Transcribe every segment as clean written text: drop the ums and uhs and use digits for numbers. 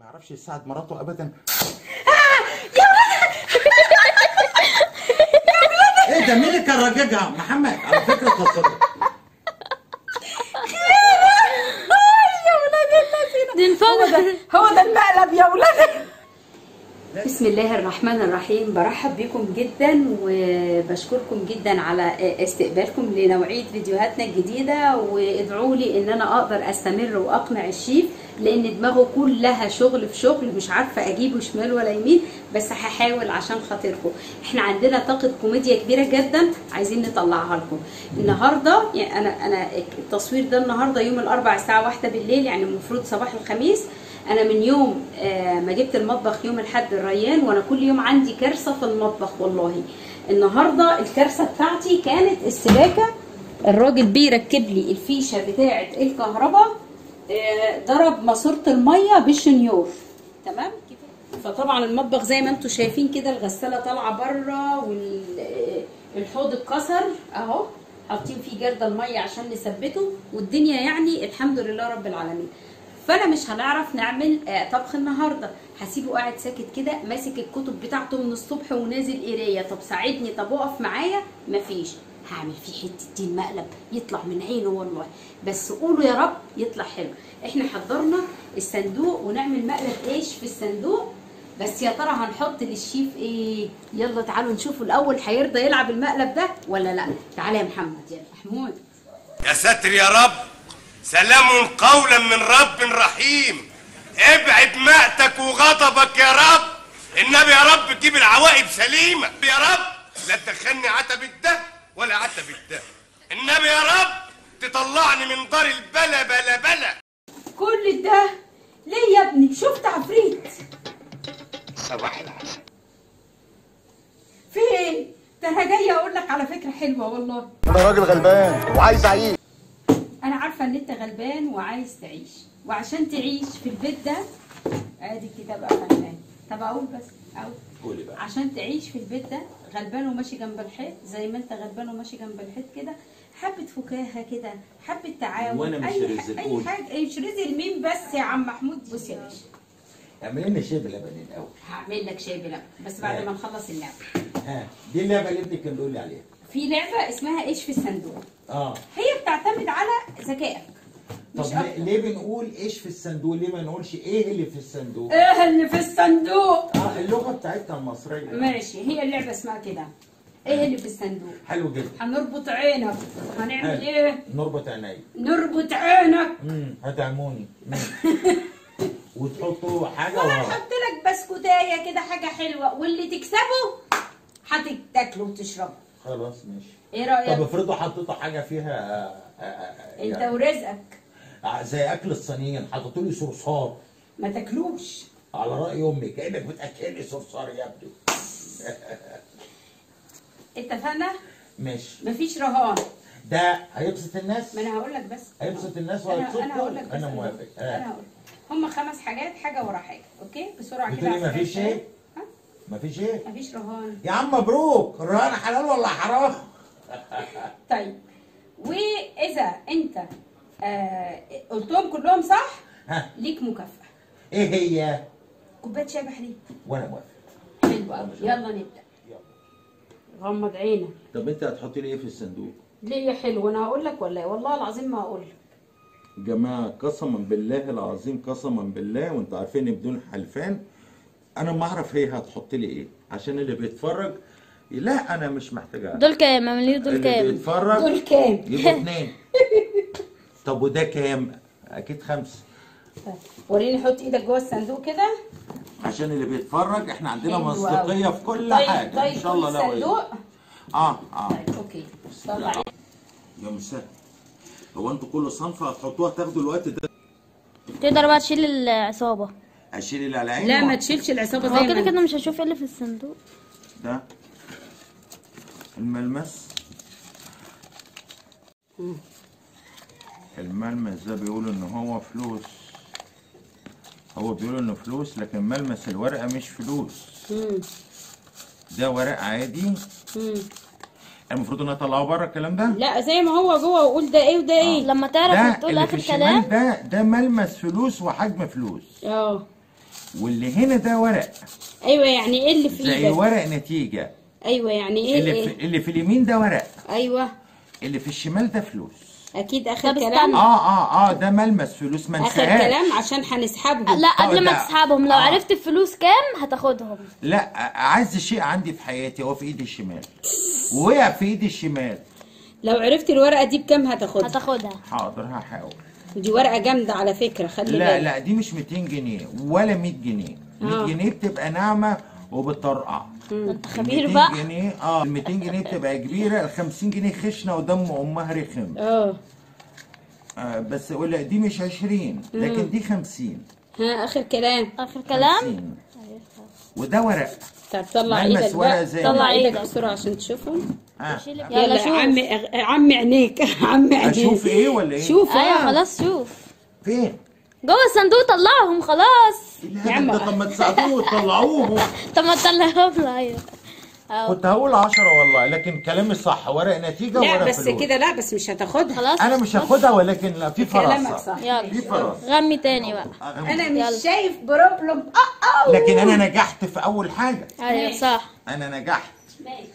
ما يعرفش يساعد مراته ابدا. ايه ده؟ مين اللي كان راجعها؟ محمد على فكره قصته. يا ولاد هو ده المقلب يا ولاد. بسم الله الرحمن الرحيم. برحب بكم جدا وبشكركم جدا على استقبالكم لنوعيه فيديوهاتنا الجديده، وادعوا لي ان انا اقدر استمر واقنع الشيف، لان دماغه كلها شغل في شغل، مش عارفه اجيبه شمال ولا يمين، بس هحاول عشان خاطركم. احنا عندنا طاقه كوميديا كبيره جدا عايزين نطلعها لكم النهارده. يعني انا التصوير ده النهارده يوم الاربعاء الساعه 1 بالليل، يعني المفروض صباح الخميس. انا من يوم ما جبت المطبخ يوم الاحد الريان وانا كل يوم عندي كارثه في المطبخ والله. النهارده الكارثه بتاعتي كانت السباكه. الراجل بيركب لي الفيشه بتاعه الكهرباء، ضرب ماسوره الميه بالشنيور، تمام. فطبعا المطبخ زي ما انتم شايفين كده، الغساله طالعه بره والحوض اتكسر اهو، حاطين فيه جرد الميه عشان نثبته، والدنيا يعني الحمد لله رب العالمين. فانا مش هنعرف نعمل طبخ النهارده، هسيبه قاعد ساكت كده ماسك الكتب بتاعته من الصبح ونازل قرايه. طب ساعدني، طب اقف معايا، مفيش. هعمل فيه حتتين مقلب يطلع من عينه والله، بس قولوا يا رب يطلع حلو. احنا حضرنا الصندوق ونعمل مقلب ايش في الصندوق، بس يا ترى هنحط للشيف ايه؟ يلا تعالوا نشوفوا الاول هيرضى يلعب المقلب ده ولا لا. تعالى يا محمد. يلا محمود. يا ساتر يا رب، سلام قولا من رب رحيم. ابعد مقتك وغضبك يا رب، النبي يا رب تجيب العواقب سليمه يا رب. لا تدخلني عتبة ده ولا عتبة ده، النبي يا رب تطلعني من دار البلا بلا بلا. كل ده ليه يا ابني؟ شفت عفريت؟ صباح العسل. في ايه؟ ده انا جايه اقول لك على فكره حلوه والله. انا راجل غلبان وعايز اعيش. انا عارفه ان انت غلبان وعايز تعيش، وعشان تعيش في البيت ده ادي الكتاب فنان. طب اقول بس قولي بقى. عشان تعيش في البيت ده غلبان وماشي جنب الحيط، زي ما انت غلبان وماشي جنب الحيط كده، حبه فكاهه كده، حبه تعاون، وانا مش رزق. اي حاجه. مش رزق لمين بس يا عم محمود؟ بص يا باشا، اعملي لنا شاي بلبن الاول. هعمل لك شاي بلبن بس بعد ما نخلص اللعبه. دي اللعبه اللي ابنك كان بيقول لي عليها. في لعبه اسمها ايش في الصندوق. هي بتعتمد على ذكائك. طب ليه بنقول ايش في الصندوق؟ ليه ما نقولش ايه اللي في الصندوق؟ ايه اللي في الصندوق؟ اللغه بتاعتنا المصريه. ماشي، هي اللعبه اسمها كده، ايه اللي في الصندوق. حلو جدا. هنربط عينك. هنعمل ايه؟ نربط عيني. نربط عينك. هتعموني. وتحطوا حاجه وانا هحط لك بسكوتايه كده حاجه حلوه، واللي تكسبه هتاكله وتشربه. خلاص ماشي. ايه رايك؟ طب افرضوا حطيتوا حاجه فيها انت ورزقك. زي اكل الصينيين، حطيتوا لي صرصار ما تاكلوش. على راي امي، كانك بتاكلي صرصار يا ابني. اتفقنا؟ ماشي. مفيش رهان. ده هيبسط الناس. ما انا هقول لك بس. هيبسط الناس وهيبسطكم. انا هقول لك بس. انا موافق. انا هقول هم 5 حاجات، حاجه ورا حاجه، اوكي؟ بسرعه كده. بتقولي مفيش ايه؟ مفيش ايه؟ مفيش رهان يا عم مبروك. الرهان حلال ولا حرام؟ طيب، واذا انت قلتهم كلهم صح ليك مكافاه. ايه هي؟ كوبايه شاي بحليب. وانا موافق. حلو قوي، يلا نبدا. غمض عينك. طب انت هتحطي لي ايه في الصندوق؟ ليه يا حلو؟ انا هقول لك ولا والله العظيم ما هقول لك. جماعه قسما بالله العظيم، قسما بالله وانتوا عارفين بدون حلفان، انا ما اعرف هي هتحط لي ايه عشان اللي بيتفرج. لا انا مش محتاجه. دول كام؟ اعملي دول كام؟ اللي بيتفرج دول كام؟ يبقوا 2. طب وده كام؟ اكيد 5. وريني، حط ايدك جوه الصندوق كده عشان اللي بيتفرج. احنا عندنا مصداقيه في كل حاجه. طيب ان شاء الله. لو الصندوق طيب اوكي. طلع يا مساء. هو انتوا كل صنف هتحطوها تاخدوا الوقت ده؟ تقدر بقى تشيل العصابه. اشيل اللي على عيني؟ لا ما تشيلش العصابه زي ما هو كده كده مش هشوف ايه اللي في الصندوق ده. الملمس. الملمس ده بيقولوا ان هو فلوس. هو بيقولوا انه فلوس، لكن ملمس الورقه مش فلوس. ده ورق عادي. المفروض ان اطلعه بره الكلام ده؟ لا زي ما هو جوه، وقول ده ايه وده ايه. لما تعرف تقول اخر كلام. ده ملمس فلوس وحجم فلوس. واللي هنا ده ورق ايوه، يعني ايه اللي في زي ايدك؟ ورق نتيجه. ايوه، يعني ايه اللي في اليمين ده ورق، ايوه، اللي في الشمال ده فلوس. اكيد. اخر طب كلام. استنى. ده ملمس فلوس، ما اخر انساهاش. كلام عشان هنسحبهم. لا قبل ما لا. تسحبهم، لو عرفت الفلوس كام هتاخدهم. لا، اعز شيء عندي في حياتي هو في ايدي الشمال، ووقع في ايدي الشمال. لو عرفت الورقه دي بكام هتاخدها؟ حاضر هحاول. دي ورقه جامده على فكره، خلي بالك. لا دي مش 200 جنيه ولا 100 جنيه. 100 جنيه بتبقى ناعمه وبتطرقع. انت خبير 200 بقى. جنيه ال 200 جنيه بتبقى كبيره، ال 50 جنيه خشنه ودم امها رخم. بس ولا دي مش 20 لكن دي 50. ها، اخر كلام. اخر كلام. 50. وده ورق. طب طلع ملمس ايدك ورق بقى، زي طلع ما. ايدك بسرعه عشان تشوفهم. يلا يلا شوف. عم عينيك. عم عينيك. اشوف ايه ولا ايه؟ شوف. ايوه خلاص شوف. فين؟ جوه الصندوق طلعهم خلاص. لا ده طب ما تساعدوه وتطلعوهم. طب ما تطلعهم. ايوه. كنت هقول 10 والله، لكن كلامي صح، ورق نتيجه لا وورق بس فلوس. كده، لا بس مش هتاخدها. خلاص. انا مش هاخدها، ولكن لا في كلامك فرصه. صح. في يلا فرصه. غمي تاني بقى. انا مش يلا. شايف بروبلم. لكن انا نجحت في اول حاجه. ايوه صح. انا نجحت. ماشي.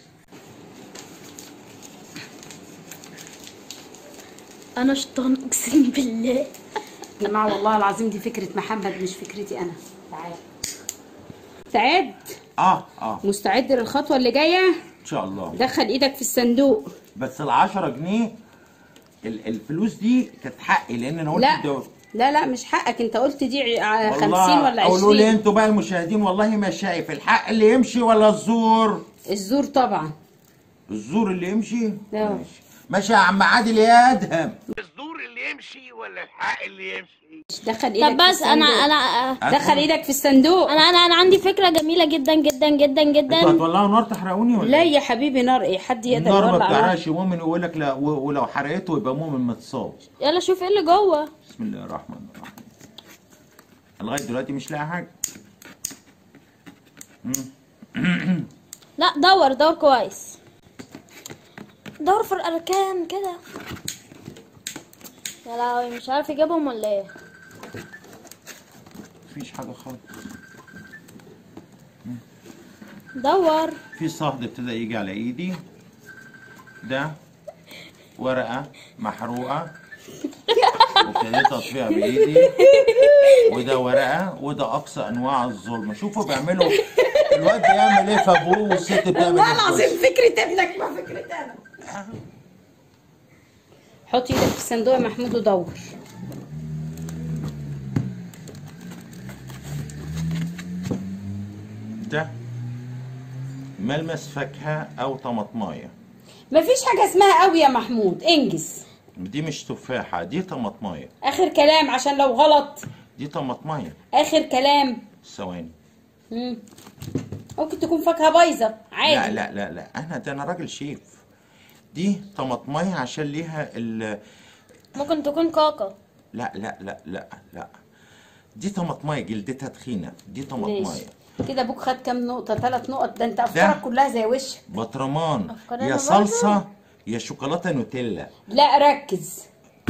انا شيطان اقسم بالله. يا جماعه والله العظيم دي فكره محمد مش فكرتي انا. تعال. سعاد، مستعد للخطوه اللي جايه؟ ان شاء الله. دخل ايدك في الصندوق. بس ال 10 جنيه الفلوس دي كانت حقي، لان انا قلت لا مش حقك، انت قلت دي 50 ولا 20. قولوا لي انتوا بقى المشاهدين، والله ما شايف الحق اللي يمشي ولا الزور. الزور طبعا. الزور اللي يمشي. ماشي ماشي يا عم عادل يا ادهم. الزور اللي يمشي ولا الحق اللي يمشي؟ دخل ايدك. طب بس في انا دخل ايدك في الصندوق. انا عندي فكره جميله جدا جدا جدا انتوا جدا. هتولعوا نار تحرقوني ولا لا ايه؟ يا حبيبي، نار ايه؟ حد يقدر النار ما يولع نار؟ بتعرقش. مؤمن يقول لك لا، ولو حرقته يبقى مؤمن متصاب. يلا شوف ايه اللي جوه. بسم الله الرحمن الرحيم. لغايه دلوقتي مش لاقي حاجه. لا دور كويس. دور في الاركان كده. يا لهوي، مش عارف يجيبهم ولا ايه. مفيش حاجه خالص. دور. في صهد ابتدى يجي على ايدي. ده ورقه محروقه وابتديت اطفيها بايدي. وده ورقه، وده اقصى انواع الظلم. شوفوا بيعملوا الواد بيعمل ايه في ابوه والست بتعمل ايه. والله العظيم فكره ابنك ما فكرتي انا. حط ايدك في الصندوق يا محمود ودور. ده ملمس فاكهه او طماطمايه. مفيش حاجه اسمها قوي يا محمود، انجز. دي مش تفاحه، دي طماطمايه. اخر كلام عشان لو غلط. دي طماطمايه. اخر كلام. ثواني. ممكن تكون فاكهه بايظه عادي. لا انا راجل شيف. دي طماطمايه عشان ليها ممكن تكون كاكا. لا دي طماطمايه جلدتها تخينه. دي طماطمايه. كده ابوك خد كام نقطه؟ 3 نقط. ده انت افكارك كلها زي وشك. بطرمان يا صلصه يا شوكولاته نوتيلا. لا ركز.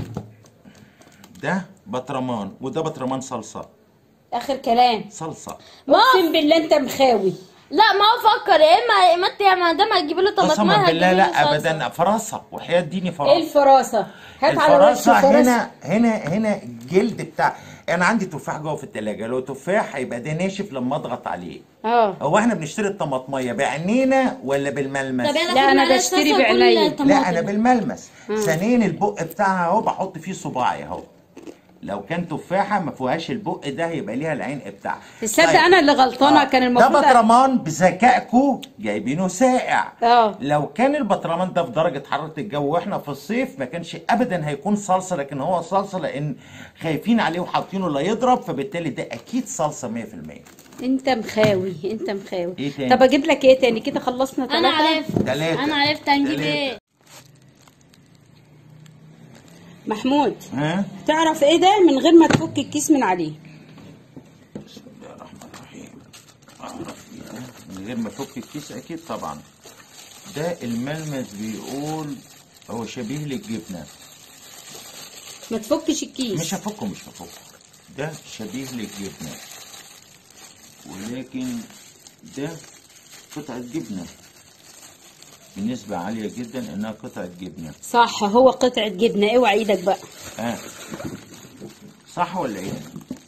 ده بطرمان وده بطرمان صلصه. اخر كلام. صلصه. اقسم بالله انت مخاوي. لا ما هو فكر يا اما انت يا مدام هتجيب له طماطم. قسما بالله لا ابدا. فراسه وحياه ديني فراسه. ايه الفراسه؟ هات على وشه الفراسه. فراسه. هنا الجلد بتاع. انا عندي تفاح جوه في التلاجة. لو تفاح هيبقى ده ناشف لما اضغط عليه. هو احنا بنشتري الطماطميه بعينينا ولا بالملمس؟ لا انا بشتري بعينيا. لا انا بالملمس. ثانيا البق بتاعها اهو بحط فيه صباعي اهو. لو كان تفاحه ما فيهاش البق ده هيبقى ليها العين بتاعها. تصدق طيب. انا اللي غلطانه. كان المفروض ده بطرمان بذكائكم جايبينه ساقع. لو كان البطرمان ده في درجه حراره الجو واحنا في الصيف ما كانش ابدا هيكون صلصه، لكن هو صلصه لان خايفين عليه وحاطينه لا يضرب، فبالتالي ده اكيد صلصه 100%. انت مخاوي. انت مخاوي. ايه تاني؟ طب اجيب لك ايه تاني؟ كده خلصنا 3. انا عرفت هنجيب ايه. محمود تعرف ايه ده من غير ما تفك الكيس من عليه؟ بسم الله الرحمن الرحيم. اعرف ايه من غير ما افك الكيس؟ اكيد طبعا. ده الملمس بيقول هو شبيه للجبنه. ما تفكش الكيس. مش هفكه. ده شبيه للجبنه. ولكن ده قطعة جبنة بنسبة عالية جدا انها قطعة جبنة. صح، هو قطعة جبنة. اوعى ايدك بقى. صح ولا ايه؟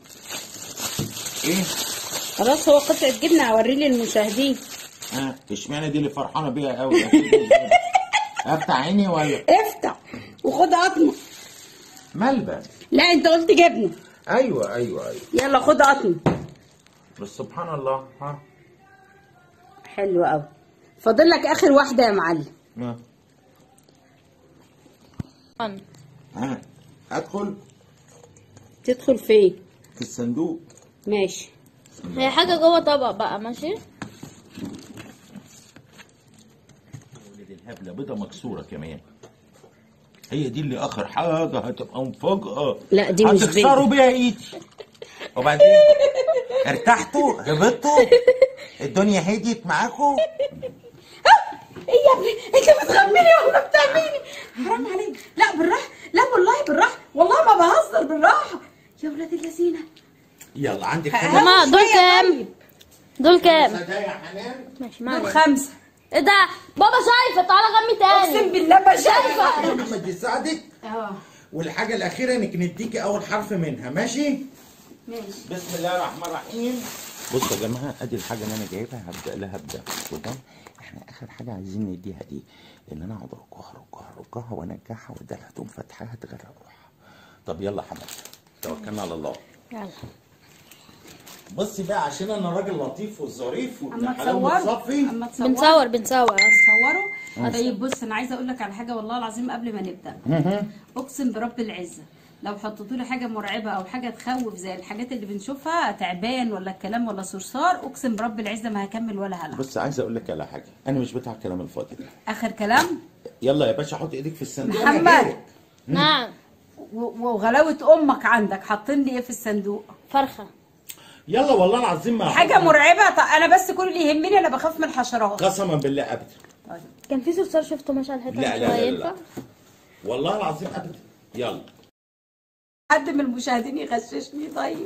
ايه؟ خلاص هو قطعة جبنة، هوريه للمشاهدين. اشمعنى دي اللي فرحانة بيها قوي؟ افتح عيني ولا؟ افتح وخد قطمة. ملبن. لا انت قلت جبنة. ايوه. يلا خد قطمة. بس سبحان الله. حلو قوي. فاضل لك اخر واحدة يا معلم. ادخل. تدخل فين؟ في الصندوق. ماشي. هي حاجة جوه طبق بقى. ماشي. الهبلة بيضة مكسورة كمان. هي دي اللي اخر حاجة هتبقى مفاجأة. لا دي مش بيضة. هتكسروا بيها ايدي. وبعدين ارتحتوا هبطتوا الدنيا هديت معاكم. ايه يا ابني انت بتغمني ولا بتعملي؟ حرام عليك. لا بالراحه، لا والله بالراحه، والله ما بهزر، بالراحه يا ولاد اللذينه. يلا عندك ماما دول كام؟ دول كام؟ يا حنان. ماشي دول 5. ايه ده؟ بابا شايفه، تعالى غمي تاني. اقسم بالله ما شايفه. محمد يساعدك. والحاجة الأخيرة إنك نديكي أول حرف منها. ماشي؟ بسم الله الرحمن الرحيم. بصوا يا جماعة، أدي الحاجة اللي أنا جايبها هبدأ لها وده إحنا آخر حاجة عايزين نديها دي، إن أنا أقعد أرجها وأنجحها وأديها تقوم فاتحاها تغرق روحها. طب يلا حمد، توكلنا على الله. يلا. بصي بقى، عشان أنا راجل لطيف وظريف وابن اما حلال متصفي. بنصور. تصوروا. طيب بص، انا عايزه اقول لك على حاجه والله العظيم قبل ما نبدا. اقسم برب العزه لو حطيتوا لي حاجه مرعبه او حاجه تخوف زي الحاجات اللي بنشوفها، تعبان ولا الكلام ولا صرصار، اقسم برب العزه ما هكمل ولا هلعب. بس عايز اقول لك على حاجه، انا مش بتاع الكلام الفاضي ده. اخر كلام. يلا يا باشا حط ايدك في الصندوق. محمد. نعم. وغلاوه امك عندك حاطين لي ايه في الصندوق؟ فرخه. يلا والله العظيم ما حاجه مرعبه. طب انا بس كل اللي يهمني انا بخاف من الحشرات. قسما بالله ابدا. طيب. كان في صرصار شفته ماشي على الحته. لا والله العظيم ابدا. يلا. حد من المشاهدين يغششني طيب.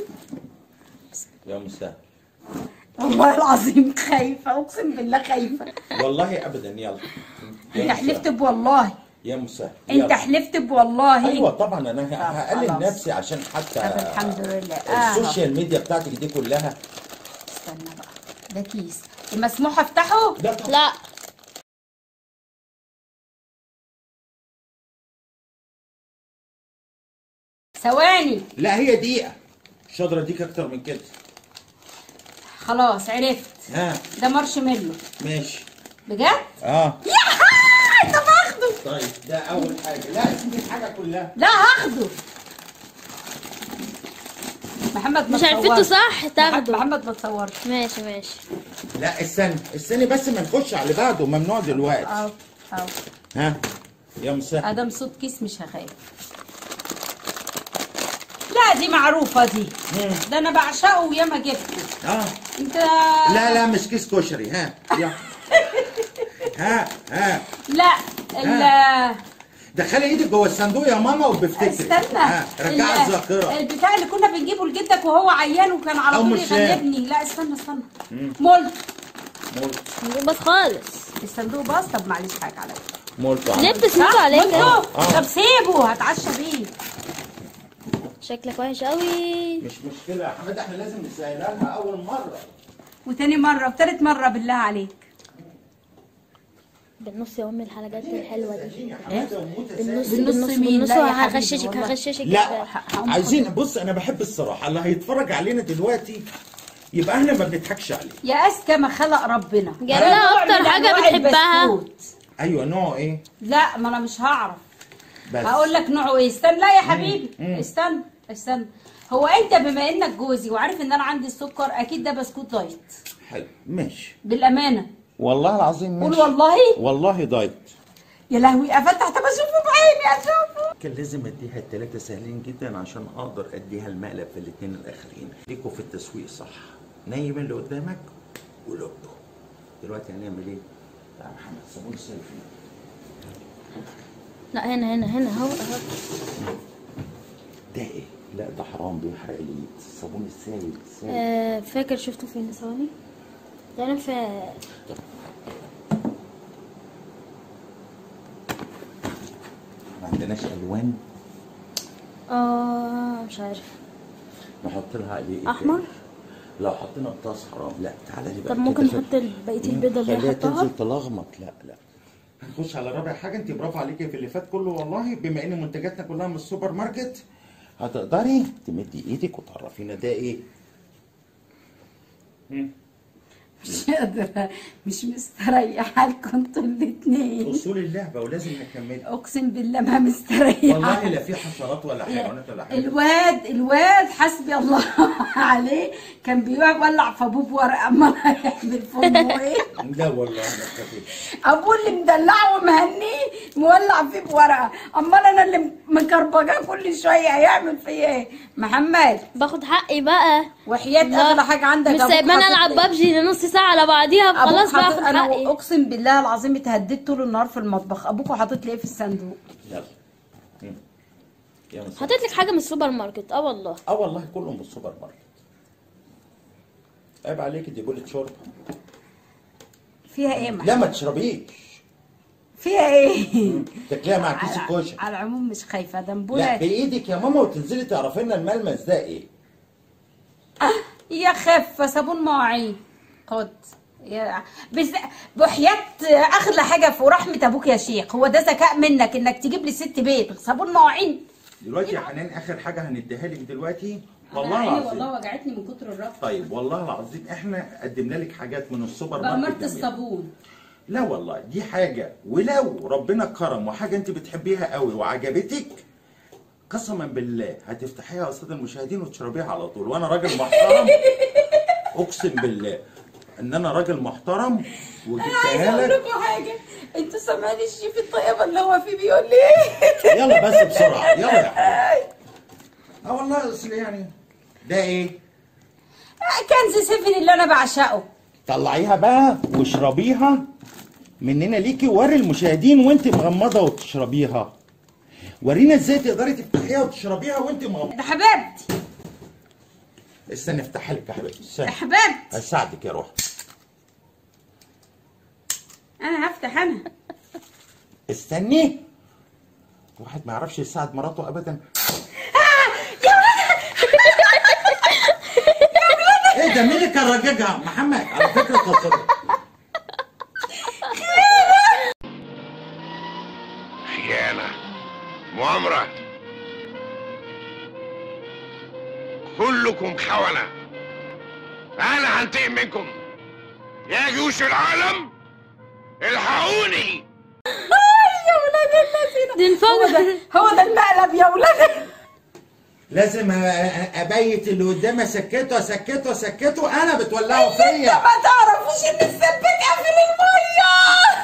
يا مسهل. والله العظيم خايفه، اقسم بالله خايفه. والله ابدا. يلا. انت حلفت بوالله. يا مسهل. انت حلفت بوالله. ايوه طبعا انا هقلل نفسي عشان حتى. طب الحمد لله. السوشيال ميديا بتاعتك دي كلها. استنى بقى، ده كيس مسموح افتحه؟ لا. ثواني. لا هي دقيقة، مش هقدر اديك اكتر من كده. خلاص عرفت. ده مارشميلو. ماشي. بجد؟ يا طب هاخده. طيب ده اول حاجة. لا سيب الحاجة كلها. لا هاخده. محمد ما مش عرفته صح تاخده. محمد ما تصورش. ماشي. لا استني بس ما نخش على اللي بعده، ممنوع دلوقتي. اهو. يا مسهل. ادم صوت كيس مش هخاف. لا دي معروفة دي. ده انا بعشقه وياما جبته. انت. لا مش كيس كشري. لا دخلي ايدك جوه الصندوق يا ماما وبفتكري. استنى. رجعي الذاكرة. البتاع اللي كنا بنجيبه لجدك وهو عيان وكان على طول يغلبني. لا استنى. مولت. بس خالص. الصندوق باظ. طب معلش حاجة عليا. مولت. ليه بتسندوا عليك؟ طب سيبه هتعشى بيه. شكلك وحش قوي. مش مشكلة يا حماد، احنا لازم نسهلها لها أول مرة وتاني مرة وتالت مرة بالله عليك. بالنص يا امي الحلقات الحلوه دي. بالنص هغششك. لا عايزين. بص انا بحب الصراحه، اللي هيتفرج علينا دلوقتي يبقى احنا ما بنضحكش عليه. يا اذكى ما خلق ربنا. جميله اكتر حاجه بتحبها. ايوه نوعه ايه؟ لا ما انا مش هعرف. بس هقول لك نوعه ايه. استنى. لا يا حبيبي. استنى. هو انت بما انك جوزي وعارف ان انا عندي السكر، اكيد ده بسكوت دايت. حلو ماشي. بالامانه والله العظيم ماشي. قول والله دايت. يا لهوي افتح. طب اشوفه بعيني اشوفه. كان لازم اديها الثلاثه سهلين جدا عشان اقدر اديها المقلب في الاثنين الاخرين. ليكوا في التسويق صح. نايم اللي قدامك ولقه. دلوقتي هنعمل ايه؟ تعال محمد صابون السيلفي. لا هنا اهو. ده ايه؟ لا ده حرام بيحرق اليد، الصابون السايل فاكر شفته فين؟ ثواني يعني في ما عندناش الوان. مش عارف نحط لها ايه؟ احمر. لو حطينا بطاس حرام. لا تعالى لي بقى. طب ممكن نحط بقيه البيضه اللي خليها حطها. تنزل تلغمط. لا هنخش على رابع حاجه. انت برافو عليكي في اللي فات كله والله. بما ان منتجاتنا كلها من السوبر ماركت هتقدري تمدي ايدك وتعرفينا ده ايه. مش قادرة، مش مستريحة لكم انتوا الاتنين. اصول اللعبه ولازم نكملها. اقسم بالله ما مستريحة والله لا في حشرات ولا حيوانات ولا حاجه. الواد حسبي الله عليه كان بيولع في ابوه بورقة. امال هيعمل في امه ايه؟ لا والله ما تخافيش. ابوه اللي مدلعه ومهنيه مولع فيه بورقة، امال انا اللي مكربجاه كل شوية هيعمل فيا ايه؟ محمد باخد حقي بقى وحياة اغلى حاجة عندك. مش سايباني العب ببجي لنص ساعه على بعضيها خلاص باخد انا حقي. اقسم بالله العظيم اتهددت طول النهار في المطبخ. ابوكوا حاطط لي ايه في الصندوق؟ يلا حطيت لك حاجه من السوبر ماركت. والله والله كله من السوبر ماركت. عيب عليك دي بولة شرب. فيها ايه؟ لا ما تشربيش. فيها ايه؟ تاكليها مع كيس الكشري. على العموم مش خايفه لا دنبوله. بايدك يا ماما وتنزلي تعرفي لنا الملمس ده ايه. يا خفه صابون مواعين. خد بس بحياة اغلى حاجه في رحمه ابوك يا شيخ. هو ده ذكاء منك انك تجيب لي ست بيت صابون مواعين؟ دلوقتي يا حنان اخر حاجه هنديها لك دلوقتي والله عيني العظيم. والله وجعتني من كتر الرفض. طيب والله العظيم احنا قدمنا لك حاجات من السوبر ماركت. بأمارة الصابون. لا والله دي حاجه، ولو ربنا كرم وحاجه انت بتحبيها قوي وعجبتك قسما بالله هتفتحيها يا استاذ المشاهدين وتشربيها على طول. وانا راجل محترم اقسم بالله ان انا راجل محترم وجبتها لك. انا عايزه اقول لكم حاجه. انتوا سامعين الشيف الطيبه اللي هو فيه بيقول لي ايه؟ يلا بس بسرعه يلا يا حبيبي. والله اصل يعني ده ايه؟ كنز سيفن اللي انا بعشقه. طلعيها بقى واشربيها مننا ليكي. وري المشاهدين وانت مغمضه وتشربيها. ورينا ازاي تقدري تفتحيها وتشربيها وانت مغمضه. ده حبيبتي. استني افتحها لك يا حبيبتي. استني يا حبيبتي هساعدك يا روحي. انا هفتح انا. استني. واحد ما يعرفش يساعد مراته ابدا. يا ولاد ايه ده مين اللي كان راجعها؟ محمد على فكره قصدك. خيانة، مؤامرة، كلكم خونة. أنا هنتقم منكم يا جيوش العالم، الحقوني. يا ولاد الذين دي انفجر. هو ده المقلب يا ولاد. لازم ابيت اللي قدامي اسكته. انا بتولعوا فيا. ما تعرفوش ان السبت قافل الميه.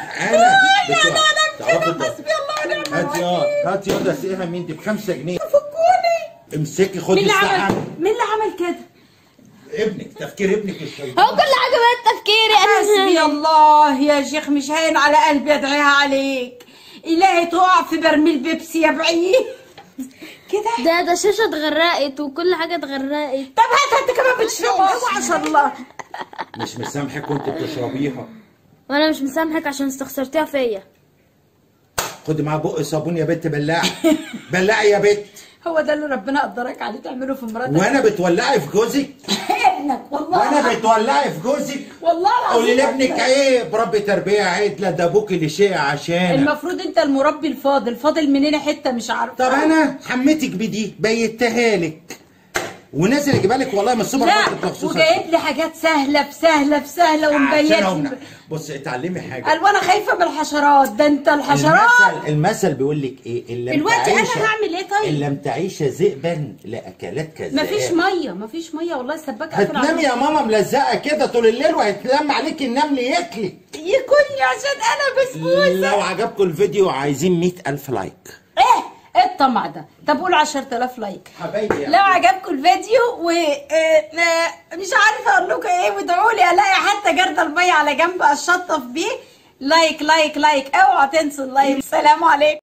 تعرفي حسبي الله ونعم الوكيل. هات ياض اسقيها مين دي ب5 جنيه. فكوني. امسكي خدي الساعه. مين اللي عمل كده؟ ابنك، تفكير ابنك الشيطان. هو كل حاجه بقت تفكيري حسبي الله يا شيخ. مش هين على قلبي ادعيها عليك. الهي تقع في برميل بيبسي يا بعيد كده. ده الشاشه اتغرقت وكل حاجه اتغرقت. طب هات انت كمان بتشربها. اوعى عشان الله. مش مسامحك وانت بتشربيها. وانا مش مسامحك عشان استخسرتيها فيا. خدي معاه بق صابون يا بت. بلعي يا بت. هو ده اللي ربنا قدرك عليه تعمله في مراتك. وانا بتولعي في جوزك. ابنك والله. وانا بتولعي في جوزك. والله العظيم. قولي لابنك ايه بربي تربيه عدله. ده ابوك اللي شيء عشان المفروض انت المربي الفاضل. فاضل مننا حته مش عارفه. طب انا حمتك بدي بيتها لك ونازل اجيبها لك والله من السوبر ماركت مخصوص. وجايب لي حاجات سهله في سهله ومبينه. بص اتعلمي حاجه. قال وانا خايفه من الحشرات. ده انت الحشرات. المثل بيقول لك ايه؟ دلوقتي انا هعمل ايه طيب؟ ان لم تعيش ذئبا لاكلات كذاب. مفيش ميه والله. السباك هتنامي يا ماما ملزقه كده طول الليل وهيتلم عليك النمل ياكلك. يكوني عشان انا بسبوسه. لو عجبكم الفيديو عايزين 100,000 لايك. ايه الطمع ده؟ طب قول 10,000 لايك حبايبي. لو عجبكم الفيديو مش عارفه اقول لكم ايه. وادعوا لي الاقي حتى جردل الميه على جنب اشطف بيه. لايك اوعى تنسوا اللايك. السلام عليكم.